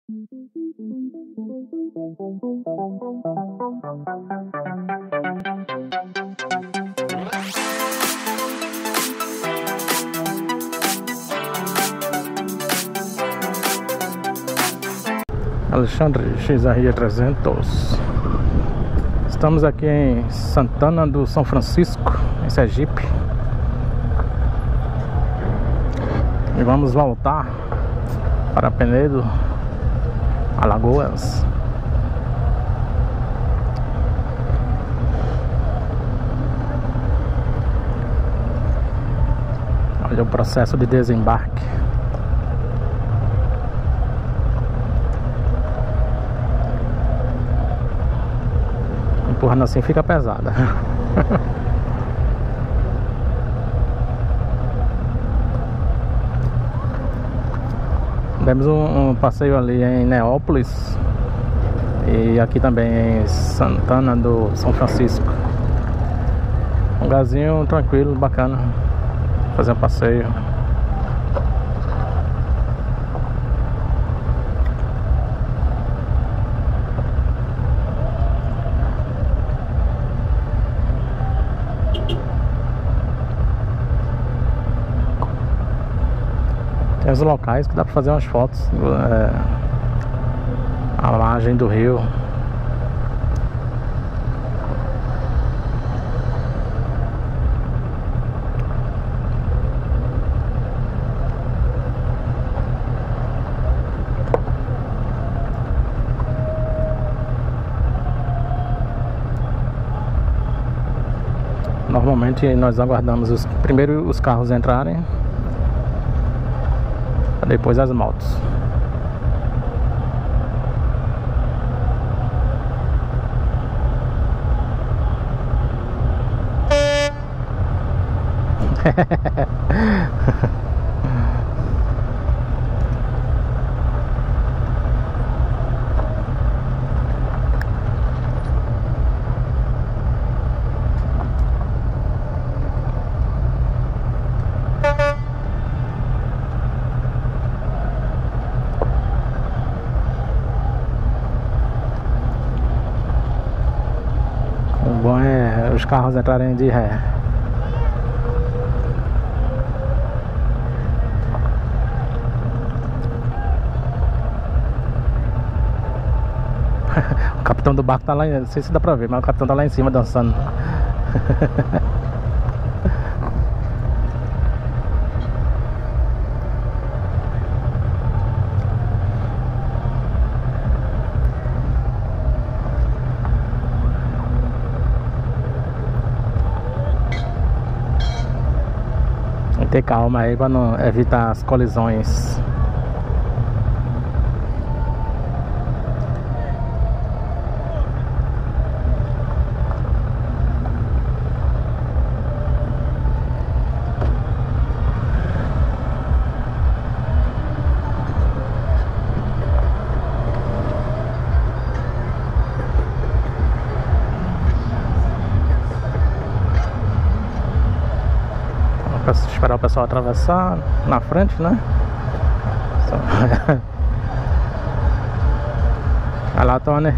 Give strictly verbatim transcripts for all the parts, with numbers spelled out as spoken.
Alexandre X R trezentos. Estamos aqui em Santana do São Francisco, em Sergipe. E vamos voltar para Penedo, Alagoas. Olha o processo de desembarque. Empurrando assim fica pesada. Demos um, um passeio ali em Neópolis e aqui também em Santana do São Francisco. Um lugarzinho tranquilo, bacana, fazer um passeio. Tem os locais que dá pra fazer umas fotos, é, a margem do rio. Normalmente nós aguardamos os, primeiro os carros entrarem, depois as motos. O bom é os carros entrarem de ré. O capitão do barco tá lá, não sei se dá pra ver, mas o capitão tá lá em cima dançando. Tem que ter calma aí para não evitar as colisões. Esperar o pessoal atravessar na frente, né? Olha lá, Tony.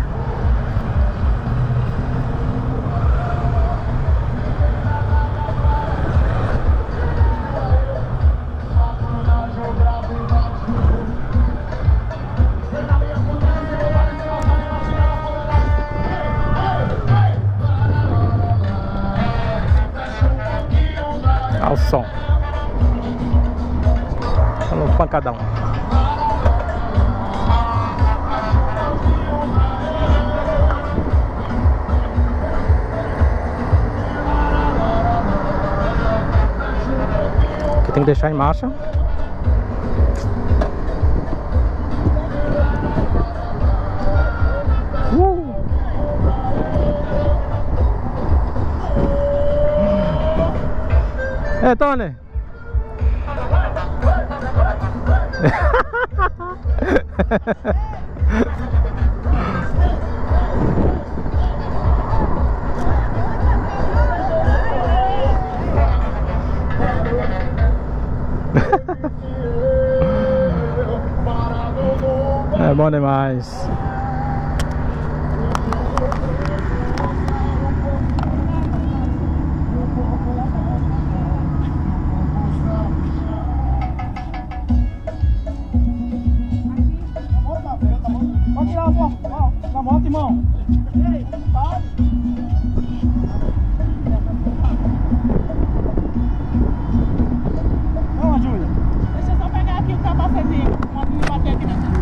Olha o som. Olha o pancadão. Aqui tem que deixar em marcha. Uh! É, Tony. É bom demais. Pode tirar a moto, ó, na moto, irmão. Ei, para. Vamos, Júlia. Deixa eu só pegar aqui o capacetinho. Pode me bater aqui dentro.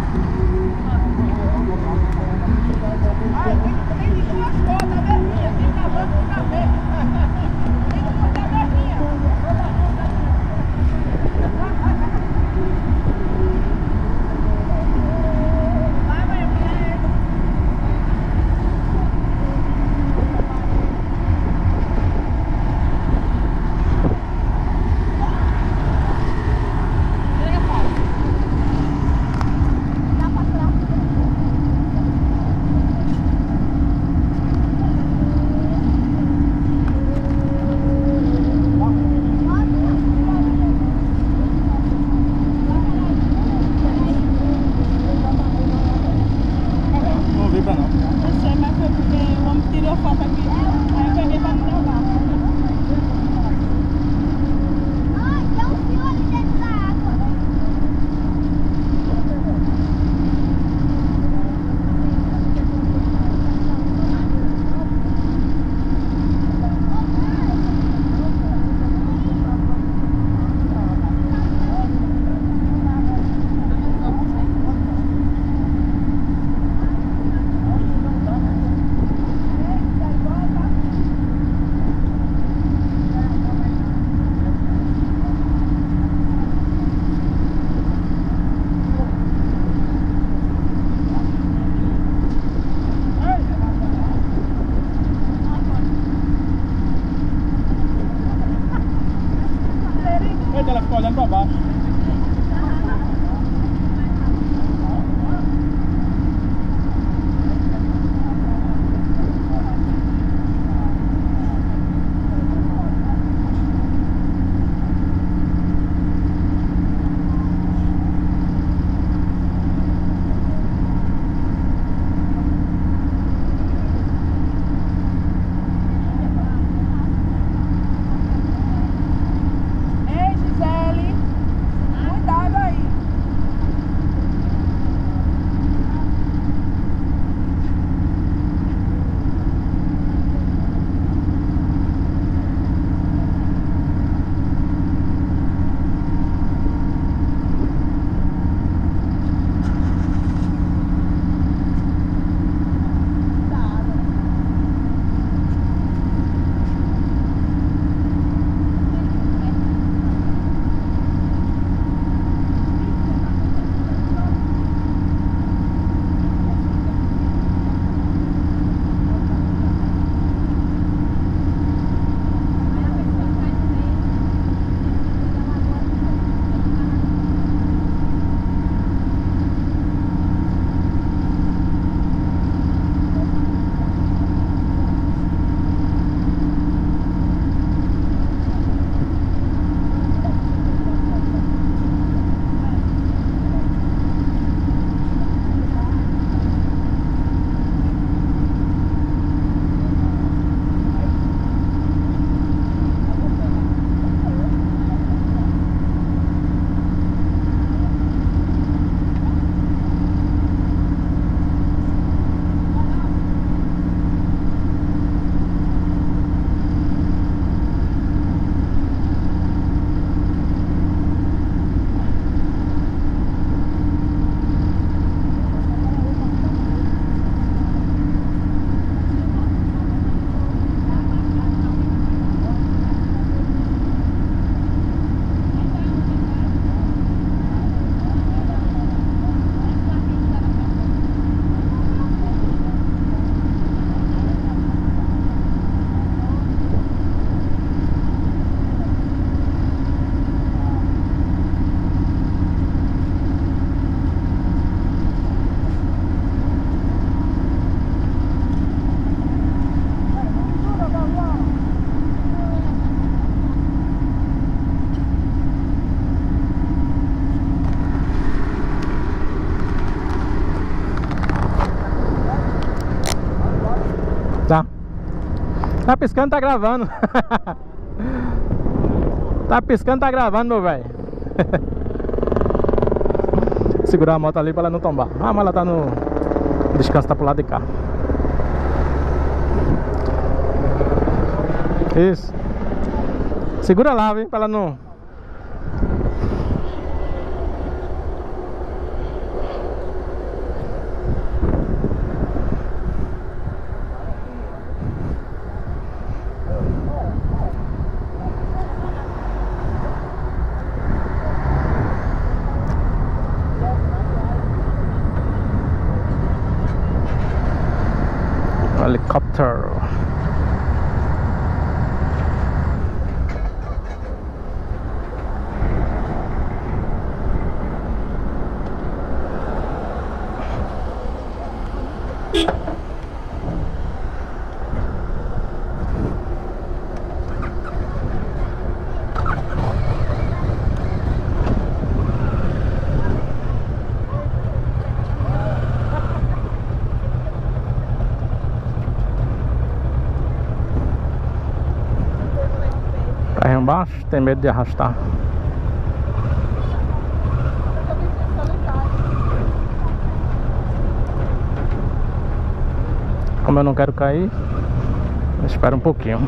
Ai, tem, tem duas fotos, a vermelha. Tem cavalo com café. Tem que botar a vermelha. Vai, vai, vai. Não vi pra não. Eu sei, mas foi porque o homem tirou foto aqui. Aí eu peguei pra me levar. Ai, tem um fio ali dentro da água. Volta. Tá. Tá piscando, tá gravando. Tá piscando, tá gravando, meu velho. Segurar a moto ali pra ela não tombar. Ah, mas ela tá no descanso, tá pro lado de cá. Isso. Segura lá, viu? Pra ela não... Helicopter. Aí embaixo tem medo de arrastar. Como eu não quero cair, espera um pouquinho.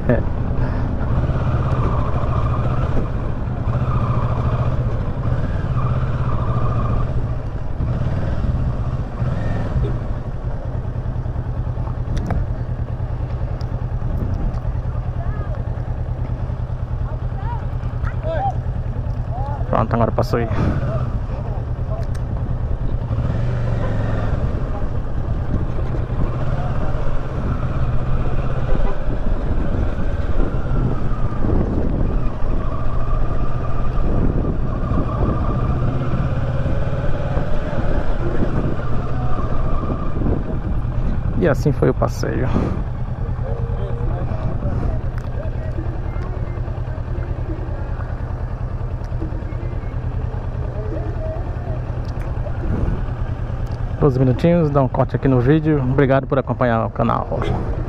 Pronto, agora passou aí. E assim foi o passeio. doze minutinhos, dá um corte aqui no vídeo. Obrigado por acompanhar o canal.